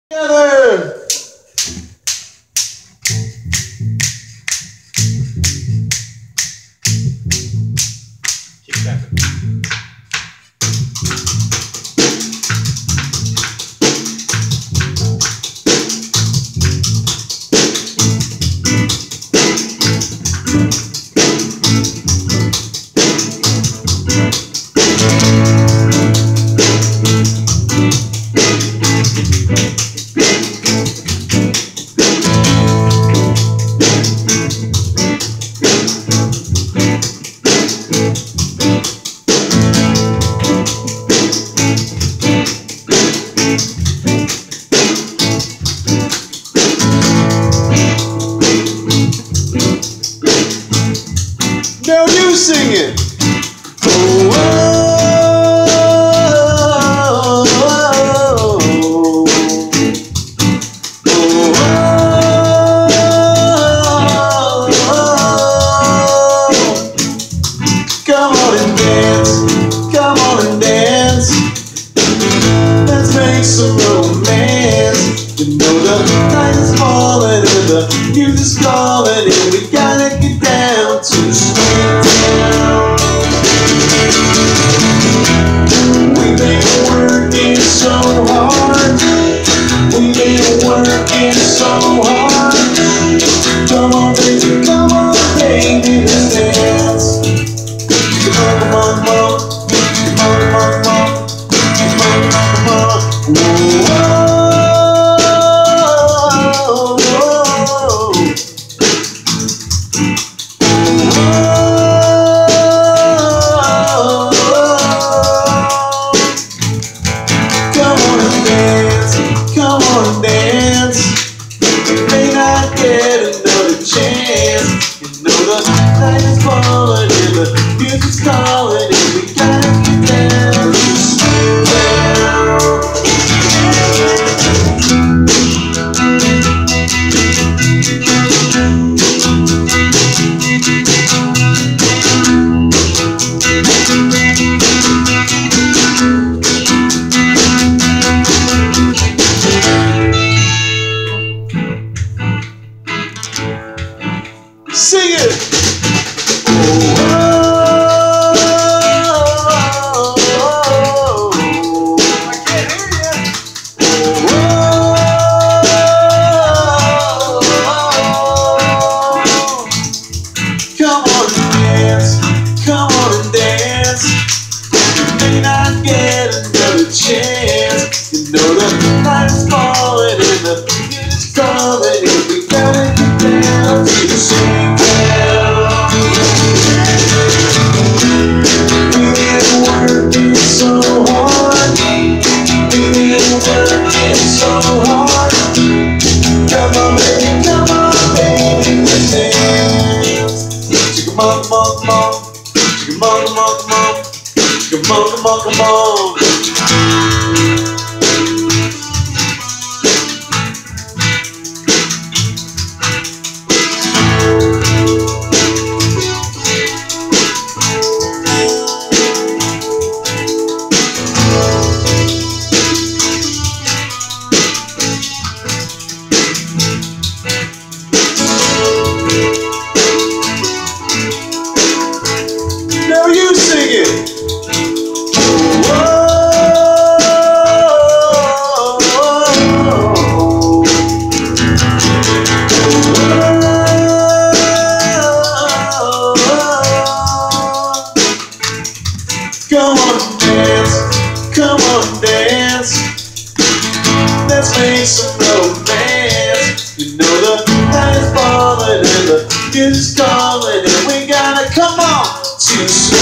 Together. Keep stepping. Now you sing it. Oh, oh, oh, oh. Come on and dance, come on and dance. Let's make some romance. You know the night is falling and the music's calling and we gotta get down to sweet town. We've been working so hard. We've been working so hard. Come on baby, let's dance. Come on, come on, come on, come on, come on, come on, come on, come on. Come on, dance. You may not get another chance. You know the night is falling and the music's calling and we gotta get down to slow down. Sing it! Oh, oh, oh, oh. I can't hear you. Oh, oh, oh. Come on and dance, come on and dance. You may not get another chance. You know the night is falling and the music's calling and we gotta get down to the same. Come on, come on, come on. Come on, come on, come on. Come on, come on, come on. Now you sing it. Come on, dance. Come on, dance. Let's make some romance. You know the night is falling and the music's calling and we gotta come on to